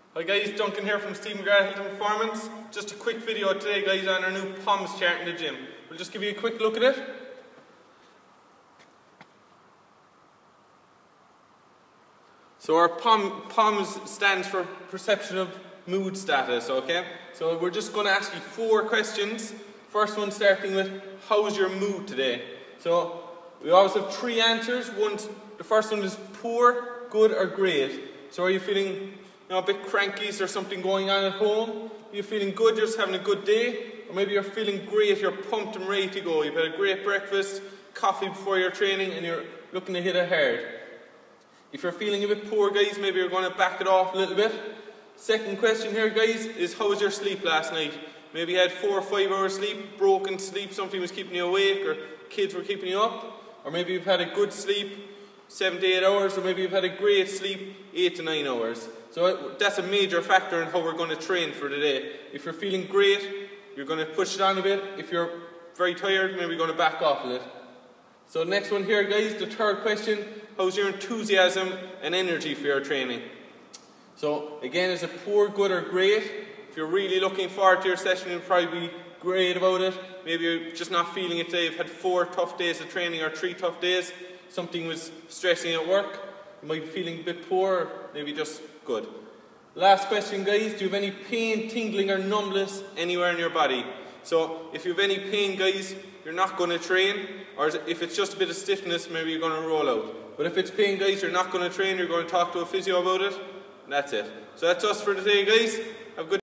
Hi guys, Duncan here from Steve McGrath Health and Performance. Just a quick video today guys on our new POMs chart in the gym. We'll just give you a quick look at it. So our POMs stands for Perception of Mood Status, okay? So we're just going to ask you 4 questions. First one starting with, how's your mood today? So we always have 3 answers. The first one is poor, good or great. So are you feeling a bit cranky? Is there something going on at home? Are you feeling good, you're just having a good day? Or maybe you're feeling great, you're pumped and ready to go. You've had a great breakfast, coffee before your training and you're looking to hit it hard. If you're feeling a bit poor guys, maybe you're going to back it off a little bit. Second question here guys is, how was your sleep last night? Maybe you had 4 or 5 hours sleep, broken sleep, something was keeping you awake or kids were keeping you up. Or maybe you've had a good sleep, 7 to 8 hours, or maybe you've had a great sleep, 8 to 9 hours. So that's a major factor in how we're going to train for the day. If you're feeling great, you're going to push it on a bit. If you're very tired, maybe you're going to back off a bit. So next one here guys, the third question, how's your enthusiasm and energy for your training? So again, is it poor, good or great? If you're really looking forward to your session, you'll probably be great about it. Maybe you're just not feeling it today, you've had 4 tough days of training or 3 tough days. Something was stressing at work. You might be feeling a bit poor, or maybe just good. Last question guys, do you have any pain, tingling or numbness anywhere in your body? So if you have any pain guys, you're not going to train, or if it's just a bit of stiffness, maybe you're going to roll out. But if it's pain guys, you're not going to train, you're going to talk to a physio about it, and that's it. So that's us for today guys. Have a good